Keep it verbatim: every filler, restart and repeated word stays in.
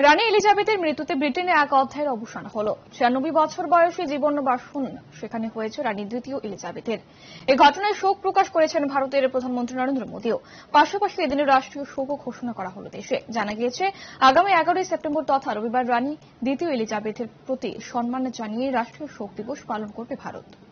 রানী এলিজাবেথের মৃত্যুতে ব্রিটেনে এক অধ্যায়ের অবসান হলো। ছিয়ানব্বই বছর বয়সে জীবন বাসন সেখানে হয়েছে রানী দ্বিতীয় এলিজাবেথের। এই ঘটনায় শোক প্রকাশ করেছেন ভারতের প্রধানমন্ত্রী নরেন্দ্র মোদীও। পাশাপাশি এদিনের রাষ্ট্রীয় শোকও ঘোষণা করা হলো দেশে। জানা গিয়েছে আগামী এগারোই সেপ্টেম্বর তথা রবিবার রানী দ্বিতীয় এলিজাবেথের প্রতি সম্মান জানিয়ে রাষ্ট্রীয় শোক দিবস পালন করবে ভারত।